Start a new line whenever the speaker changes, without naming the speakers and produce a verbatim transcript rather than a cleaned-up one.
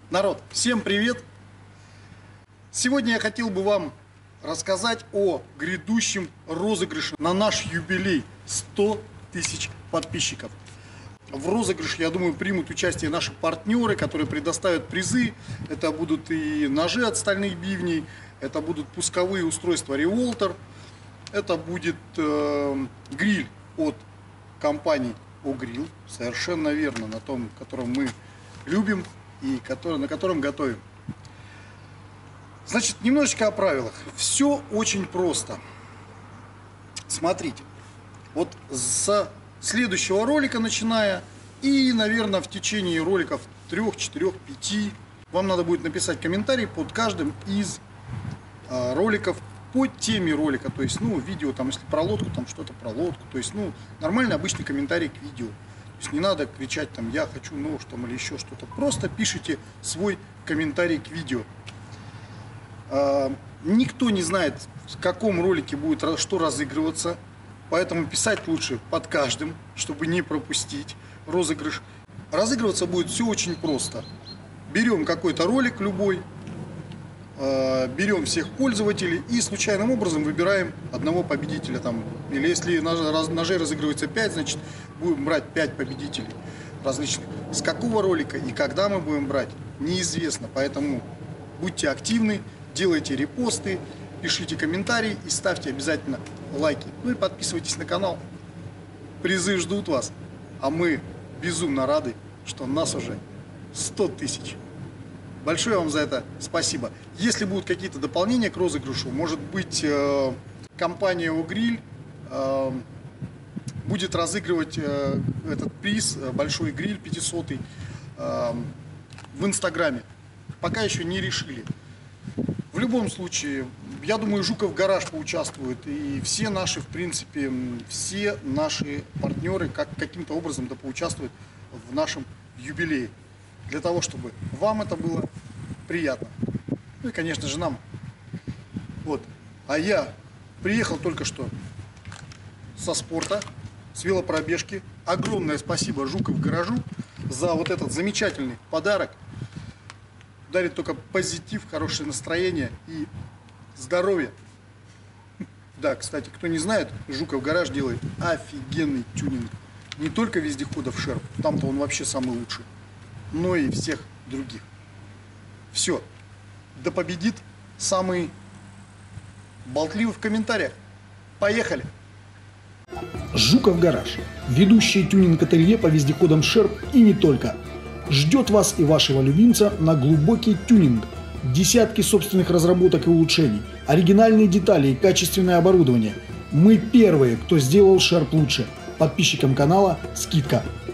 Народ, всем привет! Сегодня я хотел бы вам рассказать о грядущем розыгрыше на наш юбилей сто тысяч подписчиков. В розыгрыше, я думаю, примут участие наши партнеры, которые предоставят призы. Это будут и ножи от стальных бивней, это будут пусковые устройства Revolter, это будет э, гриль от компании Огрилл, совершенно верно, на том, котором мы любим и который, на котором готовим. Значит, немножечко о правилах. Все очень просто. Смотрите, вот с следующего ролика начиная и, наверное, в течение роликов трех, четырех, пяти вам надо будет написать комментарий под каждым из а, роликов по теме ролика. То есть, ну, видео, там, если про лодку, там что-то про лодку. То есть, ну, нормальный обычный комментарий к видео. То есть не надо кричать там «я хочу нож» там, или еще что-то. Просто пишите свой комментарий к видео. А, никто не знает, в каком ролике будет что разыгрываться. Поэтому писать лучше под каждым, чтобы не пропустить розыгрыш. Разыгрываться будет все очень просто. Берем какой-то ролик любой, э, берем всех пользователей и случайным образом выбираем одного победителя. Там, или если ножей разыгрывается пять, значит будем брать пять победителей различных. С какого ролика и когда мы будем брать, неизвестно. Поэтому будьте активны, делайте репосты, пишите комментарии и ставьте обязательно лайки. Ну и подписывайтесь на канал. Призы ждут вас. А мы безумно рады, что нас уже сто тысяч. Большое вам за это спасибо. Если будут какие-то дополнения к розыгрышу, может быть, э, компания Огрилл э, будет разыгрывать э, этот приз, э, большой гриль пятисотый, э, в Инстаграме. Пока еще не решили. В любом случае, я думаю, Жуков Гараж поучаствует, и все наши, в принципе, все наши партнеры как, каким-то образом да поучаствуют в нашем юбилее, для того, чтобы вам это было приятно. Ну и, конечно же, нам. Вот. А я приехал только что со спорта, с велопробежки. Огромное спасибо Жуков Гаражу за вот этот замечательный подарок. Дарит только позитив, хорошее настроение и здоровье. Да, кстати, кто не знает, Жуков Гараж делает офигенный тюнинг. Не только вездеходов Шерп, там-то он вообще самый лучший, но и всех других. Все. Да победит самый болтливый в комментариях. Поехали!
Жуков Гараж. Ведущий тюнинг-ателье по вездеходам Шерп и не только. Ждет вас и вашего любимца на глубокий тюнинг. Десятки собственных разработок и улучшений, оригинальные детали и качественное оборудование. Мы первые, кто сделал Шерп лучше. Подписчикам канала скидка